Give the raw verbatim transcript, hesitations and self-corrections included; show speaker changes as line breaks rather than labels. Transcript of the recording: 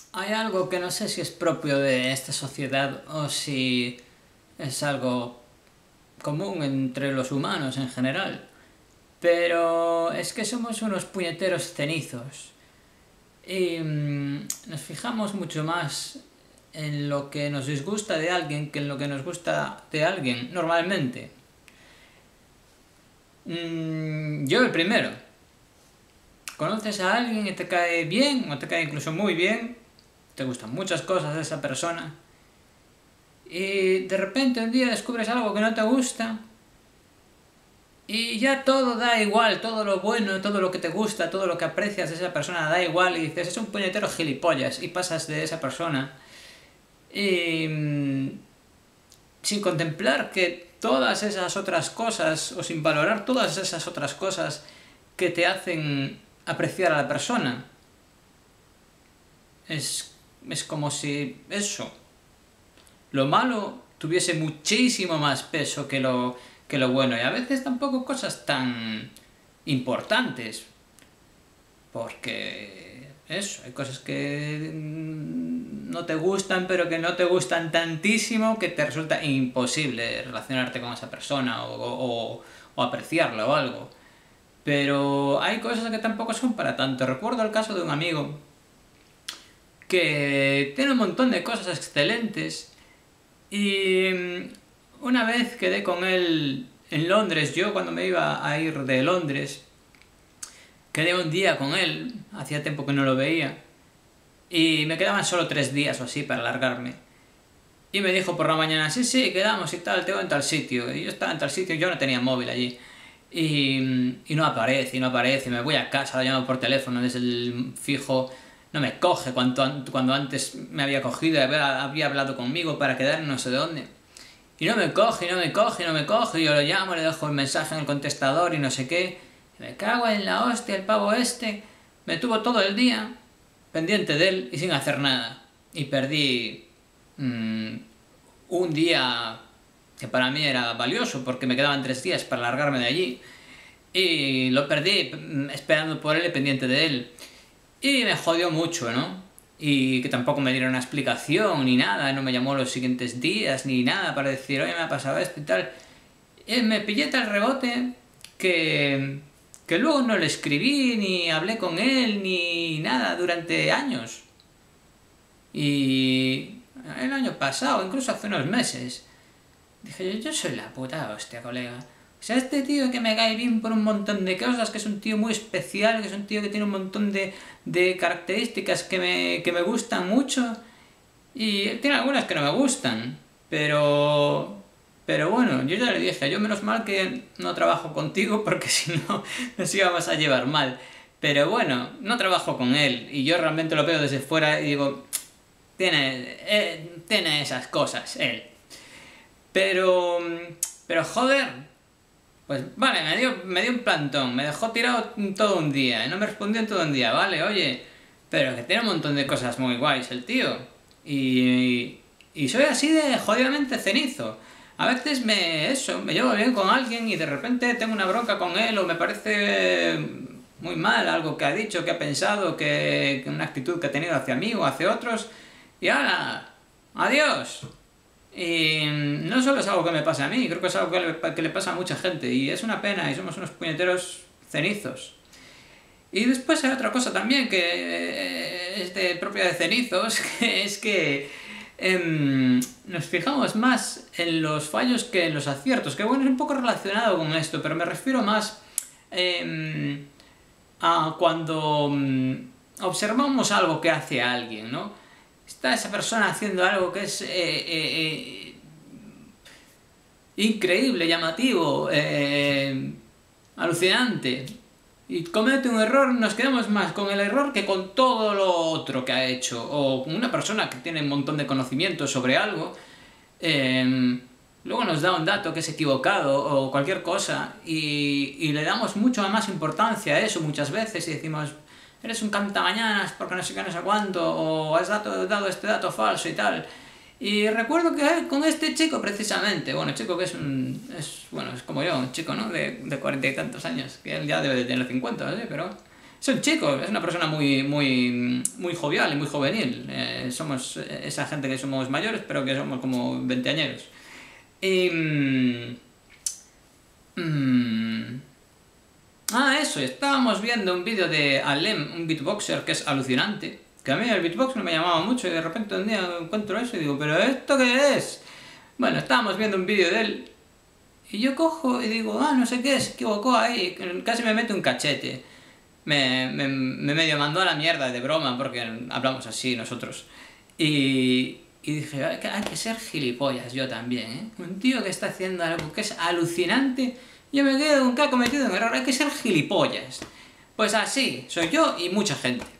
Hay algo que no sé si es propio de esta sociedad o si es algo común entre los humanos en general, pero es que somos unos puñeteros cenizos y mm, nos fijamos mucho más en lo que nos disgusta de alguien que en lo que nos gusta de alguien, normalmente. Mm, yo el primero. Conoces a alguien y te cae bien, o te cae incluso muy bien, te gustan muchas cosas de esa persona, y de repente un día descubres algo que no te gusta, y ya todo da igual, todo lo bueno, todo lo que te gusta, todo lo que aprecias de esa persona da igual, y dices, es un puñetero gilipollas, y pasas de esa persona. Y mm, sin contemplar que todas esas otras cosas, o sin valorar todas esas otras cosas que te hacen apreciar a la persona, es, es como si eso, lo malo tuviese muchísimo más peso que lo, que lo bueno, y a veces tampoco cosas tan importantes, porque eso, hay cosas que no te gustan, pero que no te gustan tantísimo que te resulta imposible relacionarte con esa persona o, o, o apreciarla o algo. Pero hay cosas que tampoco son para tanto. Recuerdo el caso de un amigo que tiene un montón de cosas excelentes y mm, una vez quedé con él en Londres. Yo cuando me iba a ir de Londres quedé un día con él, hacía tiempo que no lo veía, y me quedaban solo tres días o así para largarme. Y me dijo por la mañana, sí, sí, quedamos y tal, te voy en tal sitio. Y yo estaba en tal sitio, yo no tenía móvil allí. Y, y no aparece, y no aparece, me voy a casa, lo llamo por teléfono desde el fijo, no me coge cuando, cuando antes me había cogido, había, había hablado conmigo para quedar no sé dónde. Y no me coge, y no me coge, y no me coge, y yo lo llamo, le dejo el mensaje en el contestador y no sé qué. Me cago en la hostia, el pavo este me tuvo todo el día pendiente de él y sin hacer nada. Y perdí mmm, un día que para mí era valioso porque me quedaban tres días para largarme de allí. Y lo perdí mm, esperando por él y pendiente de él. Y me jodió mucho, ¿no? Y que tampoco me dieron una explicación ni nada, no me llamó los siguientes días ni nada para decir, oye, me ha pasado esto y tal. Y me pillé tal rebote que, que luego no le escribí, ni hablé con él, ni nada durante años. Y el año pasado, incluso hace unos meses, dije yo, yo soy la puta hostia, colega. O sea, este tío que me cae bien por un montón de cosas, que es un tío muy especial, que es un tío que tiene un montón de, de características que me, que me gustan mucho, y tiene algunas que no me gustan, pero... Pero bueno, yo ya le dije, yo menos mal que no trabajo contigo porque si no nos íbamos a llevar mal. Pero bueno, no trabajo con él y yo realmente lo veo desde fuera y digo, tiene, eh, tiene esas cosas él. Pero, pero joder, pues vale, me dio, me dio un plantón, me dejó tirado todo un día, y no me respondió en todo un día, vale, oye, pero que tiene un montón de cosas muy guays el tío. Y, y soy así de jodidamente cenizo. A veces me, eso, me llevo bien con alguien y de repente tengo una bronca con él o me parece muy mal algo que ha dicho, que ha pensado, que, que una actitud que ha tenido hacia mí o hacia otros, y ahora, adiós. Y no solo es algo que me pasa a mí, creo que es algo que le, que le pasa a mucha gente y es una pena y somos unos puñeteros cenizos. Y después hay otra cosa también que eh, es de propia de cenizos, que es que eh, nos fijamos más en los fallos que en los aciertos, que bueno, es un poco relacionado con esto, pero me refiero más eh, a cuando eh, observamos algo que hace alguien, ¿no? Está esa persona haciendo algo que es eh, eh, eh, increíble, llamativo, eh, alucinante, y comete un error, nos quedamos más con el error que con todo lo otro que ha hecho. O con una persona que tiene un montón de conocimientos sobre algo, eh, luego nos da un dato que es equivocado o cualquier cosa, y, y le damos mucho más importancia a eso muchas veces y decimos, eres un cantamañanas porque no sé qué, no sé cuánto, o has dado, dado este dato falso y tal. Y recuerdo que con este chico precisamente, bueno, chico que es un, es, bueno, es como yo, un chico, ¿no? De, de cuarenta y tantos años, que él ya debe de tener cincuenta, ¿sí? Pero Es un chico, es una persona muy, muy, muy jovial y muy juvenil. Eh, somos esa gente que somos mayores, pero que somos como veinteañeros. Y... mm, mm, ah, eso, estábamos viendo un vídeo de Alem, un beatboxer que es alucinante. Que a mí el beatbox no me llamaba mucho y de repente un día encuentro eso y digo, ¿pero esto qué es? Bueno, estábamos viendo un vídeo de él y yo cojo y digo, ah, no sé qué, se equivocó ahí, casi me mete un cachete. Me, me, me medio mandó a la mierda de broma porque hablamos así nosotros. Y, y dije, hay que, hay que ser gilipollas yo también, ¿eh? Un tío que está haciendo algo que es alucinante, yo me quedo con que ha cometido un error, hay que ser gilipollas. Pues así, soy yo y mucha gente.